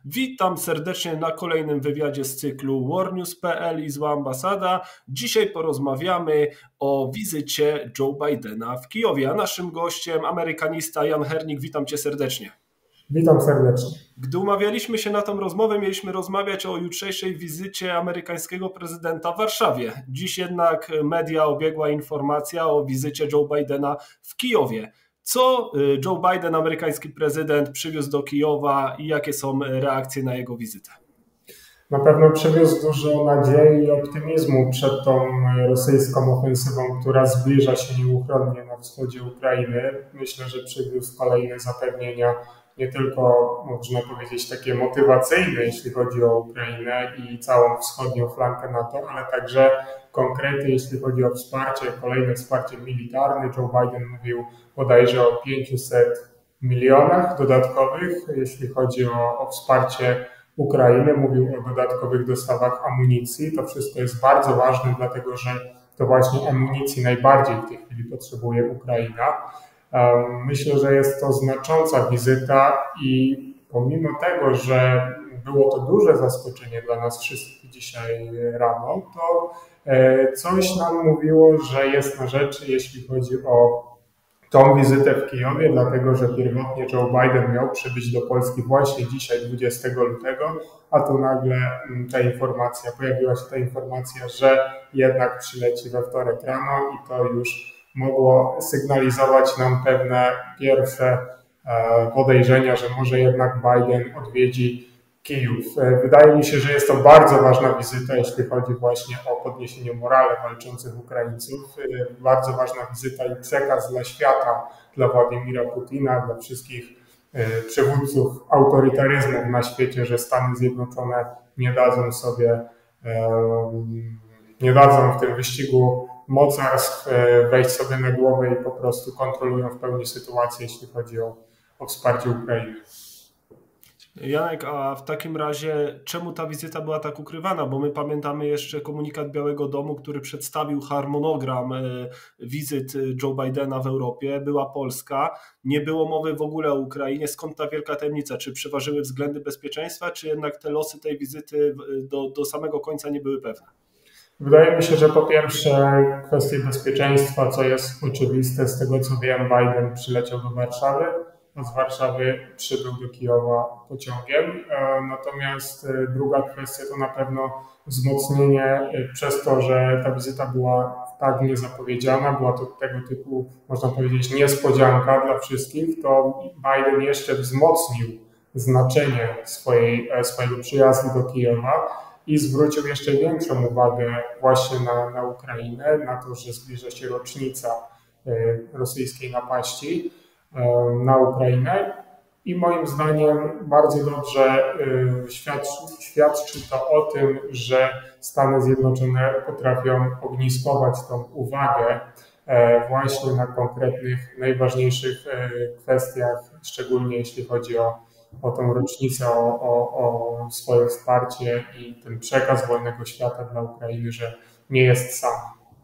Witam serdecznie na kolejnym wywiadzie z cyklu warnews.pl i Zła Ambasada. Dzisiaj porozmawiamy o wizycie Joe Bidena w Kijowie, a naszym gościem amerykanista Jan Hernik. Witam Cię serdecznie. Witam serdecznie. Gdy umawialiśmy się na tą rozmowę, mieliśmy rozmawiać o jutrzejszej wizycie amerykańskiego prezydenta w Warszawie. Dziś jednak media obiegła informacja o wizycie Joe Bidena w Kijowie. Co Joe Biden, amerykański prezydent, przywiózł do Kijowa i jakie są reakcje na jego wizytę? Na pewno przywiózł dużo nadziei i optymizmu przed tą rosyjską ofensywą, która zbliża się nieuchronnie na wschodzie Ukrainy. Myślę, że przywiózł kolejne zapewnienia, nie tylko, można powiedzieć, takie motywacyjne, jeśli chodzi o Ukrainę i całą wschodnią flankę NATO, ale także konkrety, jeśli chodzi o wsparcie, kolejne wsparcie militarne. Joe Biden mówił bodajże o 500 milionach dodatkowych, jeśli chodzi o wsparcie Ukrainy. Mówił o dodatkowych dostawach amunicji. To wszystko jest bardzo ważne, dlatego że to właśnie amunicji najbardziej w tej chwili potrzebuje Ukraina. Myślę, że jest to znacząca wizyta i pomimo tego, że było to duże zaskoczenie dla nas wszystkich dzisiaj rano, to coś nam mówiło, że jest na rzeczy, jeśli chodzi o tą wizytę w Kijowie, dlatego że pierwotnie Joe Biden miał przybyć do Polski właśnie dzisiaj, 20 lutego, a tu nagle pojawiła się ta informacja, że jednak przyleci we wtorek rano i to już mogło sygnalizować nam pewne pierwsze podejrzenia, że może jednak Biden odwiedzi Kijów. Wydaje mi się, że jest to bardzo ważna wizyta, jeśli chodzi właśnie o podniesienie morale walczących Ukraińców. Bardzo ważna wizyta i przekaz dla świata, dla Władimira Putina, dla wszystkich przywódców autorytaryzmów na świecie, że Stany Zjednoczone nie dadzą w tym wyścigu mocarstw wejść sobie na głowę i po prostu kontrolują w pełni sytuację, jeśli chodzi o wsparcie Ukrainy. Janek, a w takim razie czemu ta wizyta była tak ukrywana? Bo my pamiętamy jeszcze komunikat Białego Domu, który przedstawił harmonogram wizyt Joe Bidena w Europie. Była Polska, nie było mowy w ogóle o Ukrainie. Skąd ta wielka tajemnica? Czy przeważyły względy bezpieczeństwa, czy jednak te losy tej wizyty do samego końca nie były pewne? Wydaje mi się, że po pierwsze kwestie bezpieczeństwa, co jest oczywiste, z tego co wiem, Biden przyleciał do Warszawy, a z Warszawy przybył do Kijowa pociągiem. Natomiast druga kwestia to na pewno wzmocnienie przez to, że ta wizyta była tak niezapowiedziana, była to tego typu, można powiedzieć, niespodzianka dla wszystkich, to Biden jeszcze wzmocnił znaczenie swojego przyjazdu do Kijowa i zwrócił jeszcze większą uwagę właśnie na Ukrainę, na to, że zbliża się rocznica rosyjskiej napaści na Ukrainę i moim zdaniem bardzo dobrze świadczy to o tym, że Stany Zjednoczone potrafią ogniskować tą uwagę właśnie na konkretnych, najważniejszych kwestiach, szczególnie jeśli chodzi o tą rocznicę, o swoje wsparcie i ten przekaz wolnego świata dla Ukrainy, że nie jest sam.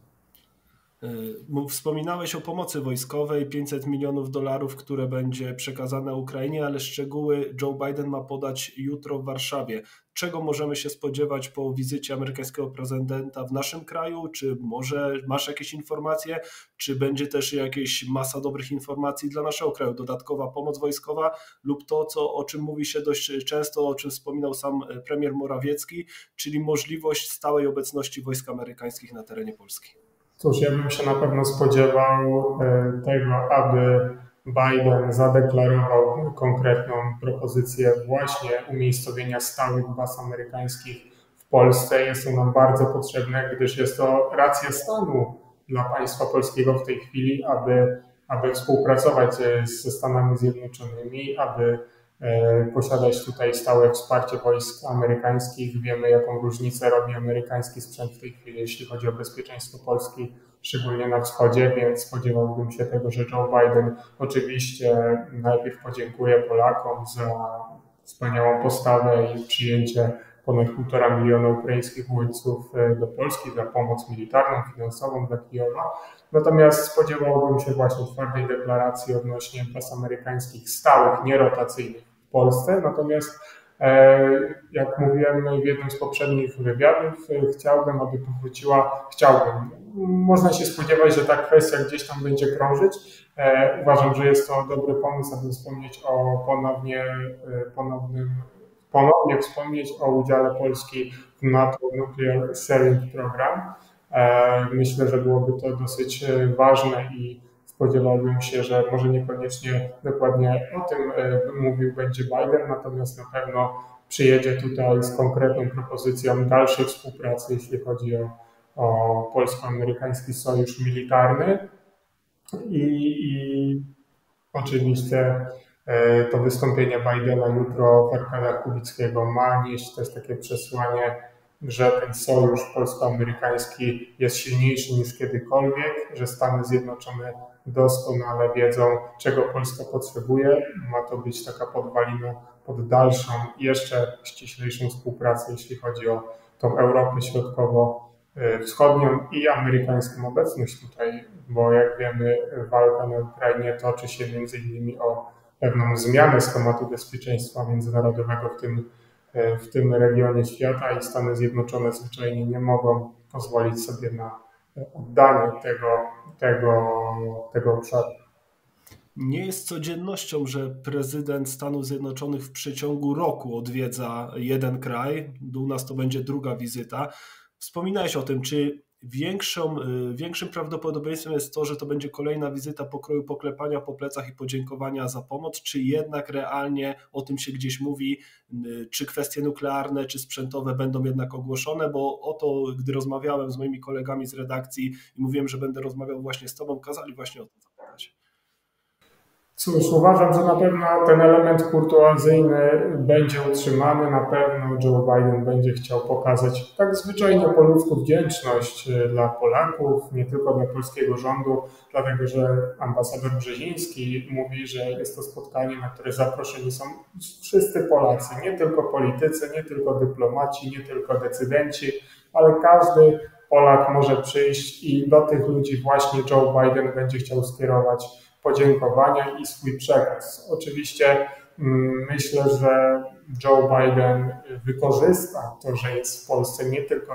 Wspominałeś o pomocy wojskowej, $500 milionów, które będzie przekazane Ukrainie, ale szczegóły Joe Biden ma podać jutro w Warszawie. Czego możemy się spodziewać po wizycie amerykańskiego prezydenta w naszym kraju? Czy może masz jakieś informacje? Czy będzie też jakaś masa dobrych informacji dla naszego kraju? Dodatkowa pomoc wojskowa lub to, o czym mówi się dość często, o czym wspominał sam premier Morawiecki, czyli możliwość stałej obecności wojsk amerykańskich na terenie Polski? Cóż, ja bym się na pewno spodziewał tego, aby Biden zadeklarował konkretną propozycję właśnie umiejscowienia stałych baz amerykańskich w Polsce. Jest to nam bardzo potrzebne, gdyż jest to racja stanu dla państwa polskiego w tej chwili, aby współpracować ze Stanami Zjednoczonymi, aby posiadać tutaj stałe wsparcie wojsk amerykańskich. Wiemy, jaką różnicę robi amerykański sprzęt w tej chwili, jeśli chodzi o bezpieczeństwo Polski, szczególnie na wschodzie, więc spodziewałbym się tego, że Joe Biden oczywiście najpierw podziękuje Polakom za wspaniałą postawę i przyjęcie ponad 1,5 miliona ukraińskich uchodźców do Polski, za pomoc militarną, finansową dla Kijowa. Natomiast spodziewałbym się właśnie twardej deklaracji odnośnie baz amerykańskich stałych, nierotacyjnych w Polsce. Natomiast Jak mówiłem w jednym z poprzednich wywiadów, chciałbym. Można się spodziewać, że ta kwestia gdzieś tam będzie krążyć. Uważam, że jest to dobry pomysł, aby wspomnieć o ponownie wspomnieć o udziale Polski w NATO Nuclear Sharing Program. Myślę, że byłoby to dosyć ważne i spodziewałbym się, że może niekoniecznie dokładnie o tym mówił będzie Biden, natomiast na pewno przyjedzie tutaj z konkretną propozycją dalszej współpracy, jeśli chodzi o polsko-amerykański sojusz militarny i oczywiście to wystąpienie Bidena jutro w Arkadiach Kubickiego ma nieść też takie przesłanie, że ten sojusz polsko-amerykański jest silniejszy niż kiedykolwiek, że Stany Zjednoczone doskonale wiedzą, czego Polska potrzebuje. Ma to być taka podwalina pod dalszą, jeszcze ściślejszą współpracę, jeśli chodzi o tą Europę Środkowo-Wschodnią i amerykańską obecność tutaj, bo jak wiemy, walka na Ukrainie toczy się między innymi o pewną zmianę schematu bezpieczeństwa międzynarodowego w tym regionie świata i Stany Zjednoczone zwyczajnie nie mogą pozwolić sobie na oddanie tego obszaru. Nie jest codziennością, że prezydent Stanów Zjednoczonych w przeciągu roku odwiedza jeden kraj. U nas to będzie druga wizyta. Wspominałeś o tym, czy większym prawdopodobieństwem jest to, że to będzie kolejna wizyta pokroju poklepania po plecach i podziękowania za pomoc, czy jednak realnie o tym się gdzieś mówi, czy kwestie nuklearne, czy sprzętowe będą jednak ogłoszone, bo o to, gdy rozmawiałem z moimi kolegami z redakcji i mówiłem, że będę rozmawiał właśnie z tobą, kazali właśnie o tym zapytać. Cóż, uważam, że na pewno ten element kurtuazyjny będzie utrzymany. Na pewno Joe Biden będzie chciał pokazać tak zwyczajnie po ludzku wdzięczność dla Polaków, nie tylko dla polskiego rządu, dlatego że ambasador Brzeziński mówi, że jest to spotkanie, na które zaproszeni są wszyscy Polacy, nie tylko politycy, nie tylko dyplomaci, nie tylko decydenci, ale każdy Polak może przyjść i do tych ludzi właśnie Joe Biden będzie chciał skierować podziękowania i swój przekaz. Oczywiście myślę, że Joe Biden wykorzysta to, że jest w Polsce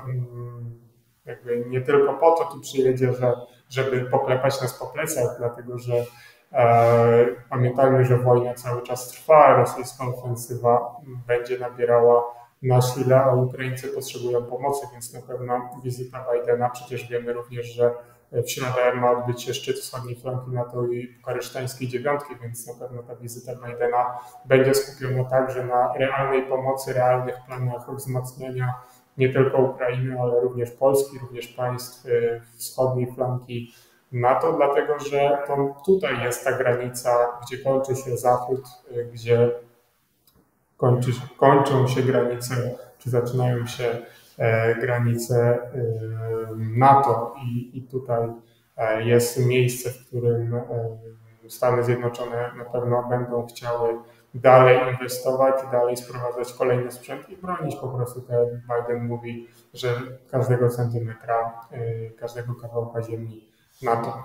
nie tylko po to tu przyjedzie, żeby poklepać nas po plecach, dlatego że pamiętajmy, że wojna cały czas trwa, rosyjska ofensywa będzie nabierała na sile, a Ukraińcy potrzebują pomocy, więc na pewno wizyta Bidena, przecież wiemy również, że w środę ma odbyć się szczyt wschodniej flanki NATO i bukaresztańskiej dziewiątki, więc na pewno ta wizyta Bidena będzie skupiona także na realnej pomocy, realnych planach wzmacniania nie tylko Ukrainy, ale również Polski, również państw wschodniej flanki NATO, dlatego że to tutaj jest ta granica, gdzie kończy się Zachód, gdzie kończą się granice, czy zaczynają się granice NATO i tutaj jest miejsce, w którym Stany Zjednoczone na pewno będą chciały dalej inwestować, dalej sprowadzać kolejny sprzęt i bronić po prostu, tak jak Biden mówi, że każdego centymetra, każdego kawałka ziemi NATO.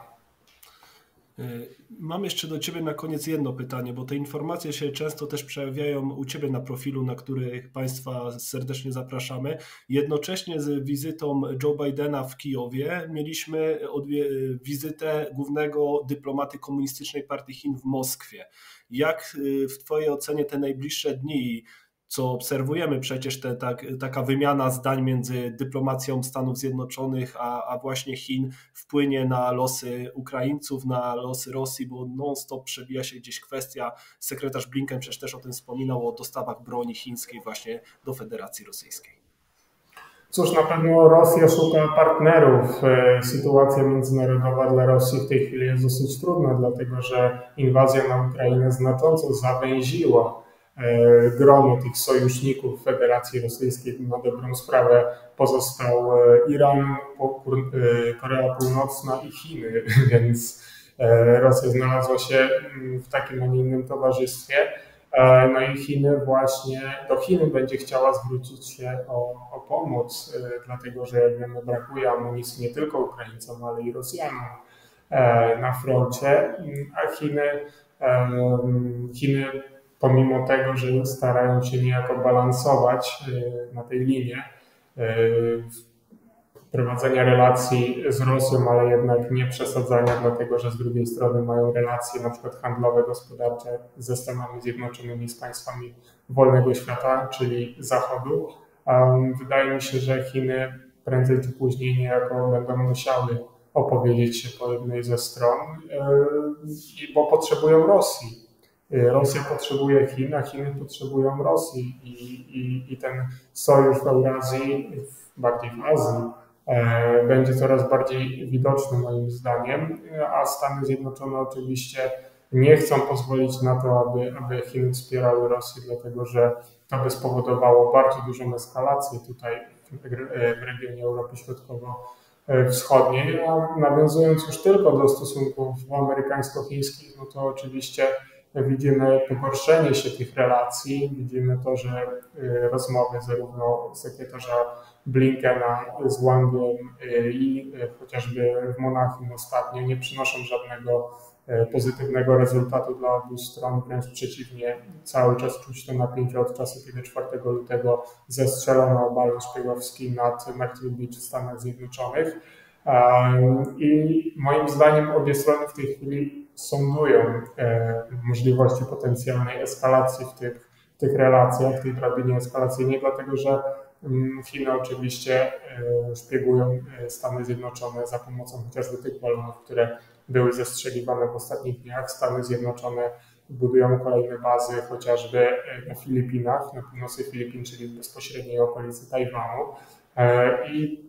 Mam jeszcze do Ciebie na koniec jedno pytanie, bo te informacje się często też przejawiają u Ciebie na profilu, na który Państwa serdecznie zapraszamy. Jednocześnie z wizytą Joe Bidena w Kijowie mieliśmy wizytę głównego dyplomaty Komunistycznej Partii Chin w Moskwie. Jak w Twojej ocenie te najbliższe dni, co obserwujemy przecież, taka wymiana zdań między dyplomacją Stanów Zjednoczonych a właśnie Chin wpłynie na losy Ukraińców, na losy Rosji, bo non-stop przewija się gdzieś kwestia, sekretarz Blinken przecież też o tym wspominał, o dostawach broni chińskiej właśnie do Federacji Rosyjskiej. Cóż, na pewno Rosja szuka partnerów. Sytuacja międzynarodowa dla Rosji w tej chwili jest dosyć trudna, dlatego że inwazja na Ukrainę znacząco zawęziła grono tych sojuszników Federacji Rosyjskiej. Na dobrą sprawę pozostał Iran, Korea Północna i Chiny, więc Rosja znalazła się w takim, a nie innym towarzystwie. No i do Chin będzie chciała zwrócić się o pomoc, dlatego że jak wiemy, brakuje amunicji nie tylko Ukraińcom, ale i Rosjanom na froncie, a Chiny pomimo tego, że starają się niejako balansować na tej linie prowadzenia relacji z Rosją, ale jednak nie przesadzania, dlatego że z drugiej strony mają relacje na przykład handlowe, gospodarcze ze Stanami Zjednoczonymi, z państwami wolnego świata, czyli Zachodu. Wydaje mi się, że Chiny prędzej czy później niejako będą musiały opowiedzieć się po jednej ze stron, bo potrzebują Rosji. Rosja potrzebuje Chin, a Chiny potrzebują Rosji i ten sojusz w Eurazji, bardziej w Azji, będzie coraz bardziej widoczny moim zdaniem, a Stany Zjednoczone oczywiście nie chcą pozwolić na to, aby Chiny wspierały Rosję, dlatego że to by spowodowało bardzo dużą eskalację tutaj w regionie Europy Środkowo-Wschodniej, a nawiązując już tylko do stosunków amerykańsko-chińskich, no to oczywiście widzimy pogorszenie się tych relacji, widzimy to, że rozmowy zarówno sekretarza Blinkena z Wangiem i chociażby w Monachium ostatnio nie przynoszą żadnego pozytywnego rezultatu dla obu stron, wręcz przeciwnie, cały czas czuć to napięcie od czasu, kiedy 4 lutego zestrzelono balon szpiegowski nad Myrtle Beach w Stanach Zjednoczonych. I moim zdaniem obie strony w tej chwili sądują możliwości potencjalnej eskalacji w tych relacjach, w tej drabinie eskalacyjnej, dlatego że Chiny oczywiście szpiegują Stany Zjednoczone za pomocą chociażby tych balonów, które były zestrzeliwane w ostatnich dniach. Stany Zjednoczone budują kolejne bazy chociażby na Filipinach, na północy Filipin, czyli w bezpośredniej okolicy Tajwanu. I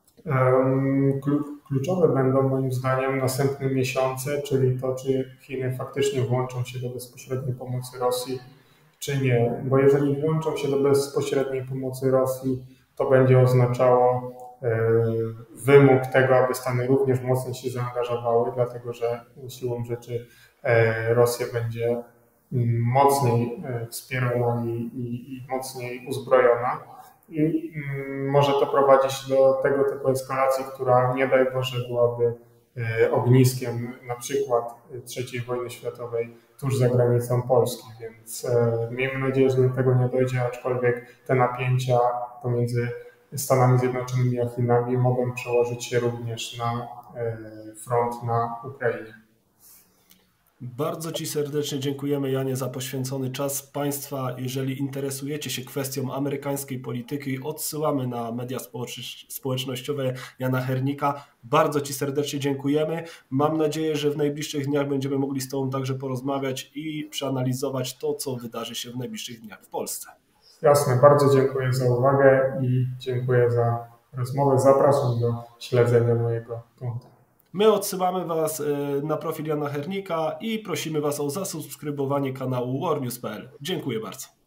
kluczowe będą moim zdaniem następne miesiące, czyli to, czy Chiny faktycznie włączą się do bezpośredniej pomocy Rosji, czy nie. Bo jeżeli włączą się do bezpośredniej pomocy Rosji, to będzie oznaczało wymóg tego, aby Stany również mocniej się zaangażowały, dlatego że siłą rzeczy Rosja będzie mocniej wspierana i mocniej uzbrojona. I może to prowadzić do tego typu eskalacji, która nie daj Boże byłaby ogniskiem na przykład III wojny światowej tuż za granicą Polski, więc miejmy nadzieję, że do tego nie dojdzie, aczkolwiek te napięcia pomiędzy Stanami Zjednoczonymi a Chinami mogą przełożyć się również na front na Ukrainie. Bardzo Ci serdecznie dziękujemy, Janie, za poświęcony czas. Państwa, jeżeli interesujecie się kwestią amerykańskiej polityki, odsyłamy na media społecznościowe Jana Hernika. Bardzo Ci serdecznie dziękujemy. Mam nadzieję, że w najbliższych dniach będziemy mogli z Tobą także porozmawiać i przeanalizować to, co wydarzy się w najbliższych dniach w Polsce. Jasne, bardzo dziękuję za uwagę i dziękuję za rozmowę. Zapraszam do śledzenia mojego konta. My odsyłamy Was na profil Jana Hernika i prosimy Was o zasubskrybowanie kanału warnews.pl. Dziękuję bardzo.